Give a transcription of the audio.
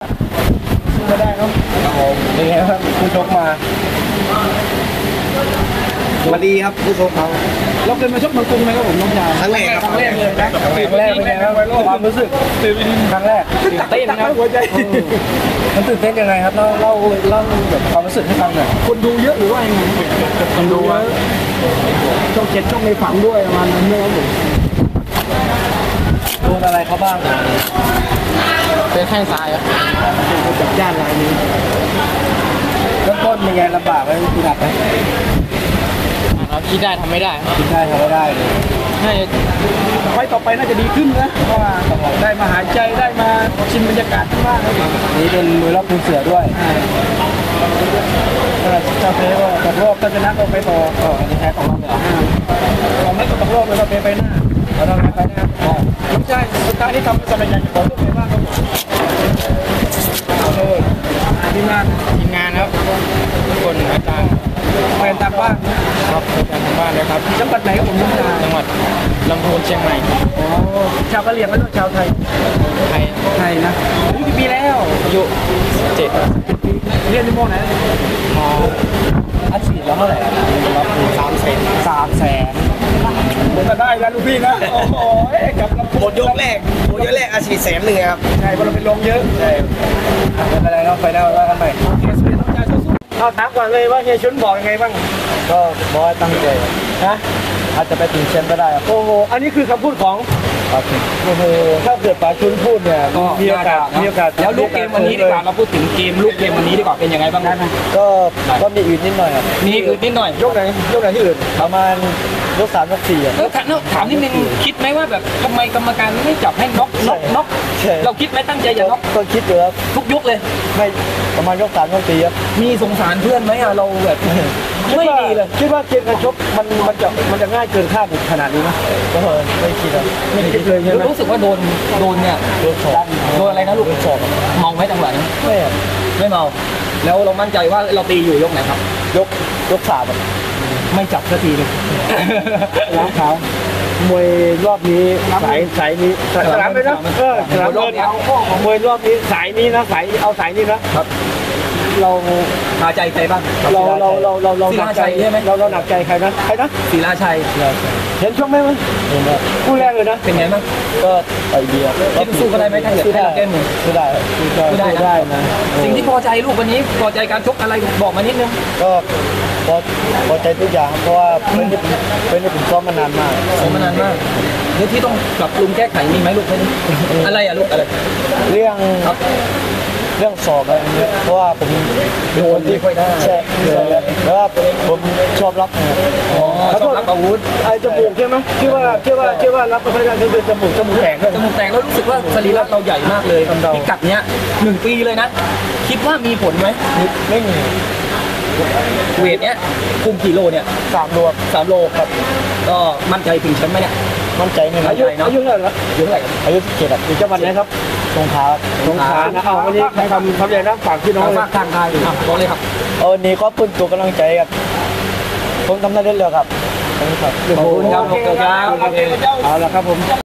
ไม่ได้ครับเป็นไงครับผู้ชกมามาดีครับผู้ชกเขาเราเคยมาชกเมืองกรุงไหมครับผมน้องชายครั้งแรกครับครั้งแรกเลยนะครั้งแรกเป็นไงครับความรู้สึกครั้งแรกตื่นเต้นนะครับหัวใจมันตื่นเต้นยังไงครับเล่าแบบความรู้สึกให้ฟังหน่อยคนดูเยอะหรือว่ายังไงคนดูว่าช่อง7ช่องในฝันด้วยประมาณนั้นนะครับผมโดนอะไรเขาบ้างเป็นแข้งซ้ายครับจับย่านลายนี้เริ่มต้นยังไงลำบากไหมคุณหนักไหมเราคิดได้ทำไม่ได้คิดได้ทำไม่ได้เลยให้ไว้ต่อไปน่าจะดีขึ้นนะเพราะว่าได้มาหายใจได้มาชิมบรรยากาศข้างล่างนี่เป็นมือรอบคุณเสือด้วยเจ้าเฟก็ตกรอบถ้าชนะก็ไปต่ออันนี้แพ้ของเราเหรอเราไม่ตกรอบเลยเราไปหน้าเราทำไปหน้าน้องชายสุดท้ายที่ทำสำเร็จอย่างขอรูปไหนบ้างครับเลยทีมงานครับทุกคนอาจารย์แฟนตามบ้านครับแฟนตามบ้านเลยครับจังหวัดไหนครับผมจังหวัดลำพูนเชียงใหม่อ๋อชาวกะเหรี่ยงแล้วชาวไทยไทยนะอายุกี่ปีแล้วอายุ7เรียนที่มอไหนอาชีพแล้วเท่าไหร่รับ300,000ผมก็ได้แล้วลูกพี่นะโอ้โหกับหมดยกแรกอาชีพ100,000ครับใช่เพราะเราไปลงเยอะใช่ไม่เป็นไรเราไปแล้วว่ากันใหม่เอาถามก่อนเลยว่าเฮียชุนบอกยังไงบ้างก็บอกให้ตั้งใจนะอาจจะไปถึงแชมป์ก็ได้โอ้โหอันนี้คือคำพูดของโอ้โหถ้าเกิดป๋าชุนพูดเนี่ยก็มีโอกาสแล้วลูกเกมวันนี้ดีกว่าเราพูดถึงเกมลูกเกมวันนี้ดีกว่าเป็นยังไงบ้างก็มีอื่นนิดหน่อยครับมีอื่นนิดหน่อยยกไหนที่อื่นประมาณยก3ยก4 แล้วถามนิดนึงคิดไหมว่าแบบทำไมกรรมการไม่จับให้น็อกเราคิดไหมตั้งใจจะน็อกก็คิดอยู่ครับทุกยกเลยไม่ประมาณยก3ยก4ครับมีสงสารเพื่อนไหมเราแบบไม่ดีเลยคิดว่าเกมการชกมันจะง่ายเกินคาดขนาดนี้ไหมก็ไม่คิดครับไม่คิดเลยใช่ไหมรู้สึกว่าโดนเนี่ยโดนอะไรนะลูกศอกเมาไหมจังหวะนี้ไม่เมาแล้วเรามั่นใจว่าเราตีอยู่ยกไหนครับยก3 ไม่จับสักทีนึงล้างเท้ามวยรอบนี้สายนี้สนามเลยนะสนามเลยมวยรอบนี้สายนี้นะเอาสายนี้นะครับเราคาใจใครบ้างเราศิลาชัยใช่ไหมเราหนักใจใครนะศิลาชัยเห็นช่วงไหมมั้ยคู่แรกเลยนะเป็นไงบ้างก็ไอเดียคิดสู้กันได้ไหมถ้าเกิดให้เราแก้มือสู้ได้นะสิ่งที่พอใจลูกวันนี้พอใจการชกอะไรบอกมานิดนึงก็พอใจทุกอย่างเพราะว่าเป็นผมซ้อมมานานมากเรื่องที่ต้องปรับปรุงแก้ไขมีไหมลูกอะไรอะลูกอะไรเรื่องสอบอะไรเพราะว่าผมโดนที่ค่อยได้ใช่แล้วผมชอบรับชอบรับอาวุธไอ้จมูกใช่ไหมคิดว่ารับไปได้คือจมูกแตกแล้วรู้สึกว่าสรีระเราใหญ่มากเลยพิกัดเนี้ย1 ปีเลยนะคิดว่ามีผลไหมไม่มีเวทเนี้ยคุมกี่โลเนี่ย 3 โลครับก็มั่นใจถึงแชมป์ไหมเนี่ยมั่นใจเนี่ยอายุเท่าไหร่อายุ17อยู่จังหวัดไหนครับสงขลานะเอาวันนี้ใครทำใหญ่นะฝากพี่น้องฝากทางไทยบอกเลยครับวันนี้ก็พึ่งตัวกำลังใจครับผมทำได้เรื่อยๆครับขอบคุณครับเอาละครับผม